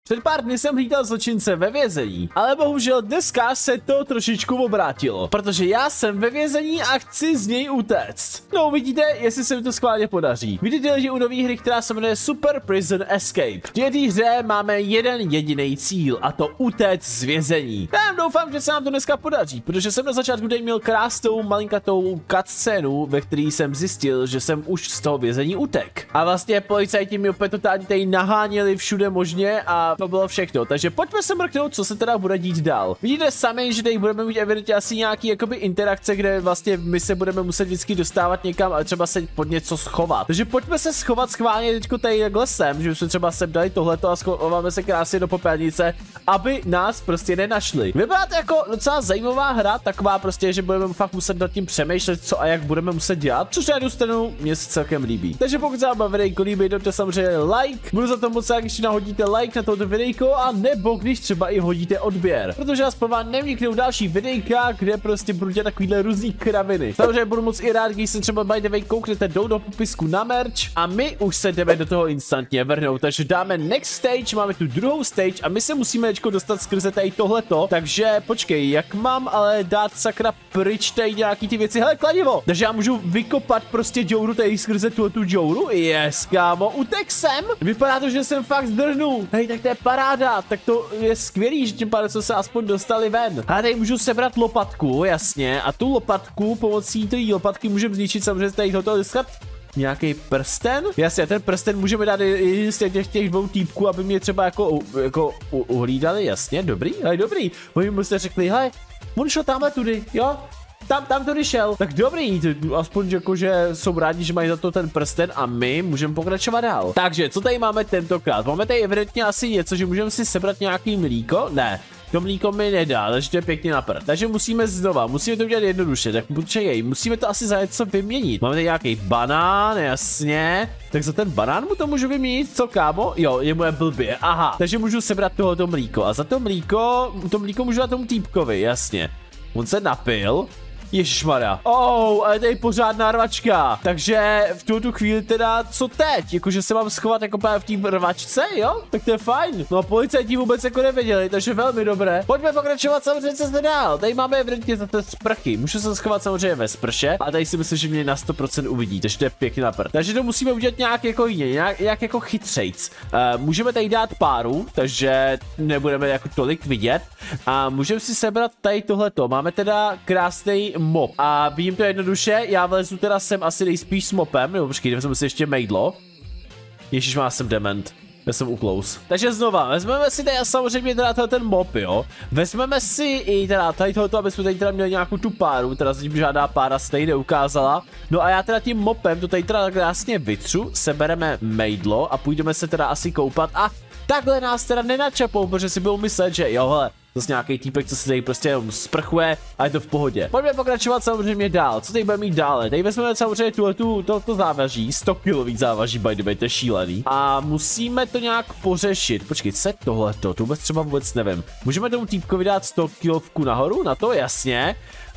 Před pár dny jsem hlídal zločince ve vězení, ale bohužel dneska se to trošičku obrátilo, protože já jsem ve vězení a chci z něj utéct. No uvidíte, jestli se mi to schválně podaří. Vidíte, že u nové hry, která se jmenuje Super Prison Escape. V této hře máme jeden jediný cíl, a to utéct z vězení. Já doufám, že se nám to dneska podaří, protože jsem na začátku tady měl krásnou malinkatou cutscénu, ve které jsem zjistil, že jsem už z toho vězení utek. A vlastně policajti mi opět totálně tady naháněli všude možně a to bylo všechno. Takže pojďme se mrknout, co se teda bude dít dál. Vidíte sami, že tady budeme mít evidentně asi nějaký jakoby interakce, kde vlastně my se budeme muset vždycky dostávat někam a třeba se pod něco schovat. Takže pojďme se schovat schválně teďko tady takhle sem, že jsme třeba sem dali tohleto a schováme se krásně do popelnice, aby nás prostě nenašli. Vypadá to jako docela zajímavá hra, taková prostě, že budeme fakt muset nad tím přemýšlet, co a jak budeme muset dělat, což na jednu stranu mě se celkem líbí. Takže pokud se vám videjko líbí, dejte samozřejmě like. Budu za to moc rád, když nahodíte like na toto videjko, a nebo když třeba i hodíte odběr, protože aspoň vám nevniknou další videjka, kde prostě budu dělat takovýhle různý kraviny. Samozřejmě budu moc i rád, když se třeba by the way kouknete do popisku na merch a my už se jdeme do toho instantně vrhnout. Takže dáme next stage, máme tu druhou stage a my se musíme teďko dostat skrze tady tohleto. Takže počkej, jak mám ale dát sakra pryč tady nějaký ty věci? Hele, kladivo! Takže já můžu vykopat prostě džouru tady skrze tu džouru? Yes, kámo, utek jsem! Vypadá to, že jsem fakt zdrhnul. Hej, tak to je paráda, tak to je skvělý, že tím pádem jsme se aspoň dostali ven. A tady můžu sebrat lopatku, jasně, a tu lopatku, pomocí té lopatky můžeme zničit samozřejmě tady toto dostat. Nějaký prsten? Jasně, ten prsten můžeme dát jeden z těch dvou týpků, aby mě třeba jako uhlídali, jasně, dobrý, hej, dobrý. Oni mu jste řekli, hej, on šel tamhle tudy, jo? Tam tudy šel. Tak dobrý, aspoň jako, že jsou rádi, že mají za to ten prsten a my můžeme pokračovat dál. Takže, co tady máme tentokrát? Máme tady evidentně asi něco, že můžeme si sebrat nějaký mlíko? Ne. To mlíko mi nedá, takže to je pěkně na prd. Takže musíme to udělat jednoduše, tak počkej, musíme to asi za něco vyměnit. Máme tady nějaký banán, jasně. Tak za ten banán mu to můžu vyměnit, co kámo? Jo, je moje blbě, aha. Takže můžu sebrat tohoto mlíko a za to mlíko můžu dát tomu týpkovi, jasně. On se napil. Ježišmarja. Ale tady pořádná rvačka. Takže v tuto chvíli teda, co teď? Jakože se mám schovat jako právě v té rvačce, jo? Tak to je fajn. No a policajti vůbec jako nevěděli, takže velmi dobré. Pojďme pokračovat samozřejmě se dál. Tady máme evidentně za té sprchy. Můžu se schovat samozřejmě ve sprše, a tady si myslím, že mě na 100% uvidí, takže to je pěkně na prd. Takže to musíme udělat nějak jako jině, nějak jako chytřejc. Můžeme tady dát páru, takže nebudeme jako tolik vidět. A můžeme si sebrat tady tohleto. Máme teda krásný mop. A vidím to jednoduše, já vlezu teda sem asi nejspíš s mopem, nebo počkej, jdeme si ještě mejdlo. Ježíš, má jsem dement. Já jsem uklous. Takže znova, vezmeme si tady samozřejmě teda ten mop, jo. Vezmeme si i teda tady tohoto, aby jsme tady teda měli nějakou tu páru, teda zatím žádná pára se tady neukázala. No a já teda tím mopem to tady teda krásně vytřu, sebereme mejdlo a půjdeme se teda asi koupat a takhle nás teda nenačapou, protože si budou myslet, že jo, hele, zase nějaký týpek, co se tady prostě jenom sprchuje a je to v pohodě. Pojďme pokračovat samozřejmě dál. Co tady budeme mít dále? Tady vezmeme samozřejmě to závaží, 100 kilový závaží, by the way, to je šílený. A musíme to nějak pořešit. Počkej, co je tohleto? To vůbec nevím. Můžeme tomu týpkovi dát 100 kilovku nahoru? Na to jasně.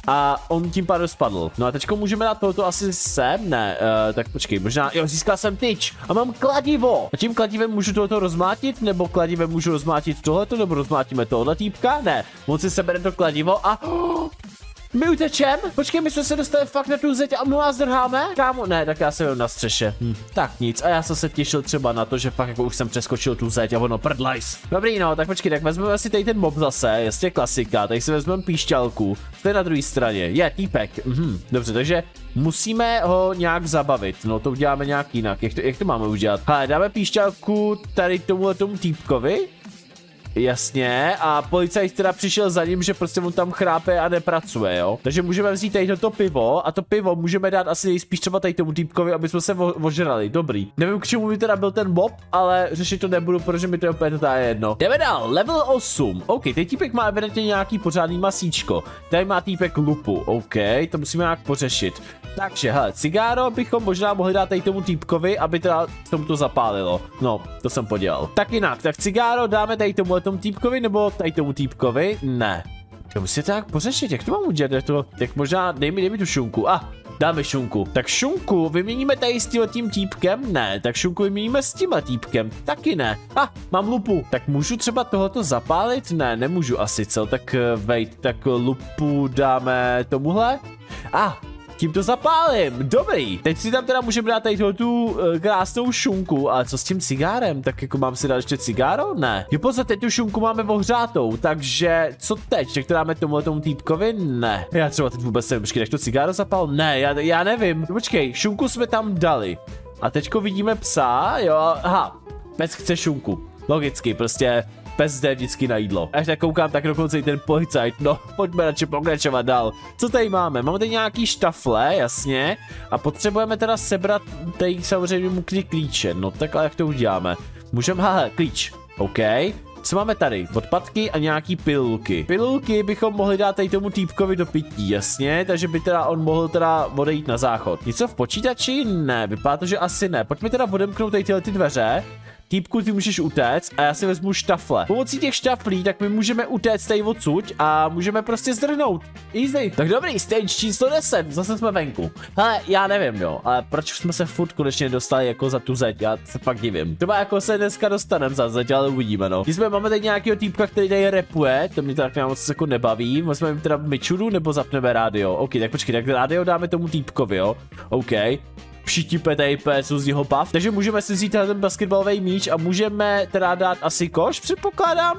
A on tím pádem spadl. No a teďko můžeme dát tohoto asi sem? Ne, tak počkej, možná, jo, získal jsem tyč a mám kladivo. A tím kladivem můžu tohoto rozmlátit, nebo kladivem můžu rozmlátit tohleto, nebo rozmlátíme tohle týpka? Ne, on si sebere to kladivo a... My utečem? Počkej, my jsme se dostali fakt na tu zeď a my vás drháme? Kámo, ne, tak já jsem na střeše. Tak nic, a já jsem se těšil třeba na to, že fakt jako už jsem přeskočil tu zeď a ono prdlajs. Dobrý, no, tak počkej, tak vezmeme si tady ten mob zase, jasně klasika, tady si vezmeme píšťalku. To je na druhé straně, je týpek. Dobře, takže musíme ho nějak zabavit, no to uděláme nějak jinak, jak to máme udělat? Hele, dáme píšťalku tady tomu týpkovi. Jasně, a policajt teda přišel za ním, že prostě on tam chrápe a nepracuje, jo. Takže můžeme vzít tady toto pivo a to pivo můžeme dát asi nejspíš třeba tady tomu týpkovi, aby jsme se ožrali, dobrý. Nevím, k čemu by teda byl ten mob, ale řešit to nebudu, protože mi to je úplně totálně jedno. Jdeme dál, level 8, OK, ten týpek má evidentně nějaký pořádný masíčko, tady má týpek lupu, OK, to musíme nějak pořešit. Takže, hele, cigáro bychom možná mohli dát tady tomu týpkovi, aby teda tomu to zapálilo. No, to jsem podělal. Tak jinak, tak cigáro dáme tady tomu týpkovi, nebo tady tomu týpkovi? Ne. To musíte tak pořešit, jak to mám udělat? Tak možná, dej mi tu šunku. dáme šunku. Tak šunku vyměníme tady s tím týpkem? Ne, tak šunku vyměníme s tímhle týpkem. Taky ne. Mám lupu. Tak můžu třeba tohoto zapálit? Ne, nemůžu asi, co? Tak wait, tak lupu dáme tomuhle? Tím to zapálím, dobrý. Teď si tam teda můžeme dát tady tu krásnou šunku, ale co s tím cigárem? Tak jako mám si dát ještě cigáro? Ne. Jo, pozor, teď tu šunku máme ohřátou, takže co teď? Tak to dáme tomu týpkovi? Ne. Já třeba teď vůbec nevím, počkej, tak to cigáro zapal? Ne, já nevím. Počkej, šunku jsme tam dali. A teďko vidíme psa, jo, pes chce šunku. Logicky, prostě pes jde vždycky na jídlo. Až tak koukám, tak dokonce i ten policajt. No, pojďme radši pokračovat dál. Co tady máme? Máme tady nějaký štafle, jasně. A potřebujeme teda sebrat tady samozřejmě mu klíče. No tak ale jak to uděláme? Můžeme, klíč. OK. Co máme tady? Odpadky a nějaký pilulky. Pilulky bychom mohli dát tady tomu týpkovi do pití, jasně, takže by teda on mohl teda odejít na záchod. Něco v počítači? Ne, vypadá to, že asi ne. Pojďme teda odemknout tady tyhle ty dveře. Týpku, ty můžeš utéct a já si vezmu štafle. Pomocí těch štaflí, tak my můžeme utéct tady odsud a můžeme prostě zdrhnout. Easy. Tak dobrý, stage číslo 10, zase jsme venku. Hele, já nevím, jo, ale proč jsme se furt konečně dostali jako za tu zeď, já se fakt divím. Třeba jako se dneska dostaneme za zeď, ale uvidíme, no. Máme tady nějakého týpka, který tady rapuje, to mě tak moc jako nebaví. Vezmeme teda mičuru nebo zapneme rádio. OK, tak počkej, tak rádio dáme tomu týpkovi, jo. OK. Všichni PTP jsou z něho bav, takže můžeme si vzít ten basketbalový míč a můžeme teda dát asi koš, předpokládám.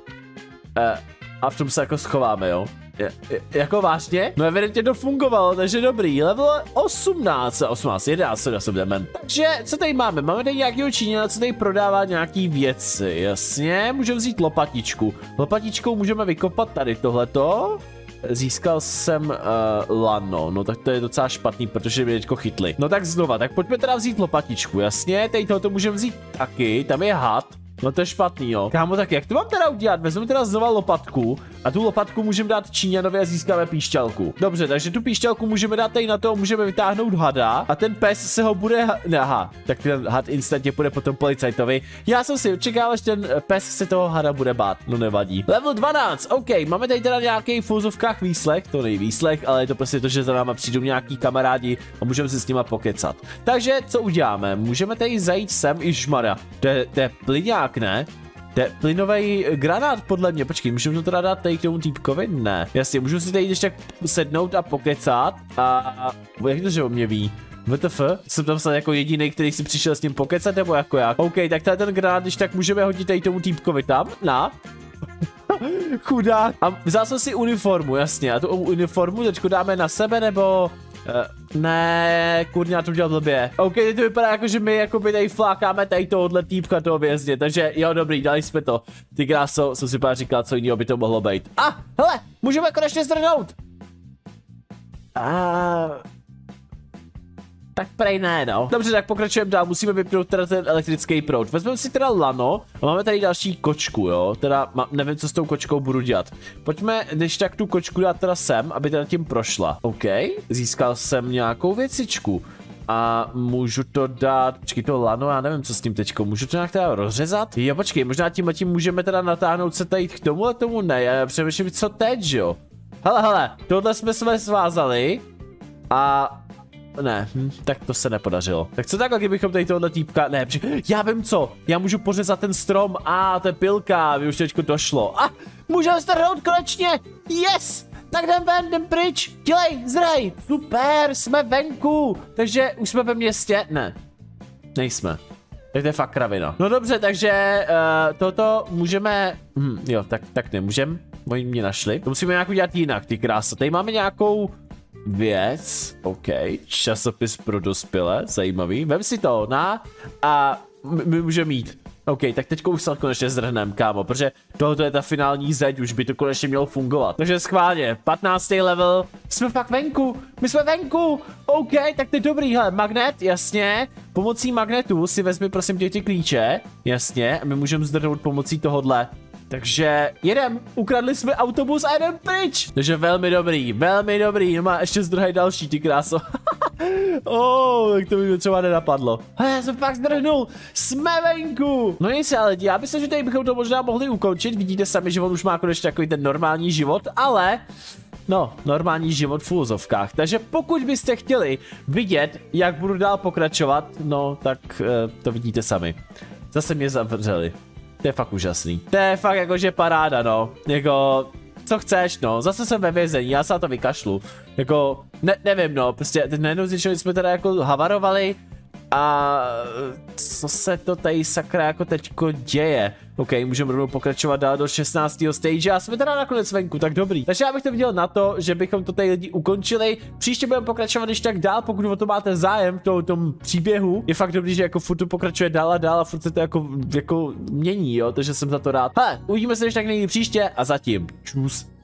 A v tom se jako schováme, jo. Jako vážně? No evidentně to fungovalo, takže dobrý. Level 18, 11, takže co tady máme? Máme tady nějakého Číňana, co tady prodává nějaký věci, jasně. Můžeme vzít lopatičku. Lopatičkou můžeme vykopat tady tohleto. Získal jsem lano, no tak to je docela špatný, protože mě teďko chytli. No tak znova, tak pojďme teda vzít lopatičku, jasně, tady tohoto můžeme vzít taky, tam je had. No to je špatný, jo. Kámo, tak jak to mám teda udělat? Vezmeme teda znova lopatku a tu lopatku můžeme dát Číňanovi a získáme píšťalku. Dobře, takže tu píšťalku můžeme dát tady na to, můžeme vytáhnout hada a ten pes se ho bude... tak ten had instantně půjde po tom policajtovi. Já jsem si očekával, že ten pes se toho hada bude bát, no nevadí. Level 12, OK, máme tady teda nějaký v úzovkách výslech, to není výslech, ale je to prostě to, že za náma přijdou nějaký kamarádi a můžeme si s nima pokecat. Takže co uděláme? Můžeme tady zajít sem i žmara. To je plyňák. Ne? To je plynový granát podle mě. Počkej, můžeme to teda dát tady k tomu týpkovi? Ne. Jasně, můžu si tady ještě tak sednout a pokecat a jak to, že o mě ví? WTF? Jsem tam snad jako jediný, který si přišel s tím pokecat, nebo jako jak? OK, tak tady ten granát, když tak můžeme hodit tady tomu týpkovi tam, chudák. A vzal jsem si uniformu, jasně. A tu uniformu teďko dáme na sebe, nebo... ne, kurňa, já to udělal blbě. OK, to vypadá jako, že my jakoby tady flákáme tady tohohle týpka toho vězně, takže jo, dobrý, dali jsme to. Ty kráso, jsem si pár říkal, co jiného by to mohlo být. Hele, můžeme konečně zdrhnout. Tak prej ne, no. Dobře, tak pokračujeme dál, musíme vypnout teda ten elektrický proud. Vezmeme si teda lano a máme tady další kočku, jo. Teda nevím, co s tou kočkou budu dělat. Pojďme, když tak tu kočku dát teda sem, aby teda tím prošla. OK, získal jsem nějakou věcičku. A můžu to dát, počkej, to lano, já nevím, co s tím teďko, můžu to nějak teda rozřezat? Jo, počkej, možná tím můžeme teda natáhnout se tady k tomu, ne, já přemýšlím, co teď, jo. Hele, tohle jsme svázali a... ne, tak to se nepodařilo. Tak co takhle, kdybychom tady tohle týpka, ne, já vím co, já můžu pořezat ten strom, to je pilka, mi už teďko došlo. Můžeme strhnout konečně, yes! Tak jdem pryč, dělej, zrej, super, jsme venku, takže už jsme ve městě, ne, nejsme. Tak to je fakt kravina. No dobře, takže toto můžeme, jo, tak nemůžeme, oni mě našli. To musíme nějak udělat jinak, ty krása, tady máme nějakou... věc, OK, časopis pro dospělé, zajímavý, vem si to, a my můžeme mít. OK, tak teďko už se konečně zdrhneme, kámo, protože tohle je ta finální zeď, už by to konečně mělo fungovat. Takže schválně, 15. level, jsme fakt venku, my jsme venku, OK, tak to je dobrý, hele, magnet, jasně, pomocí magnetu si vezmi prosím tě ty klíče, jasně, a my můžeme zdrhnout pomocí tohodle. Takže jedem, ukradli jsme autobus a jedem pryč. Takže velmi dobrý, no má ještě zdrhaj další, ty kráso. Tak to by mě třeba nenapadlo. Já jsem fakt zdrhnul, jsme venku. No nic, ale já myslím, že tady bychom to možná mohli ukončit, vidíte sami, že on už má konečně takový ten normální život, ale... no, normální život v úzovkách. Takže pokud byste chtěli vidět, jak budu dál pokračovat, no, tak to vidíte sami. Zase mě zavřeli. To je fakt úžasný. To je fakt jakože paráda, no. Jako, co chceš, no. Zase jsem ve vězení, já se na to vykašlu. Jako, nevím, no. Prostě teď najednou zjištěli, jsme teda jako havarovali. A co se to tady sakra jako teďko děje? OK, můžeme rovnou pokračovat dál do 16. stage a jsme teda nakonec venku, tak dobrý. Takže já bych to viděl na to, že bychom to tady lidi ukončili. Příště budeme pokračovat ještě tak dál, pokud o to máte zájem v tom příběhu. Je fakt dobrý, že jako furt to pokračuje dál a dál a furt se to jako mění, jo, takže jsem za to rád. Hele, uvidíme se ještě tak někdy příště a zatím. Čus.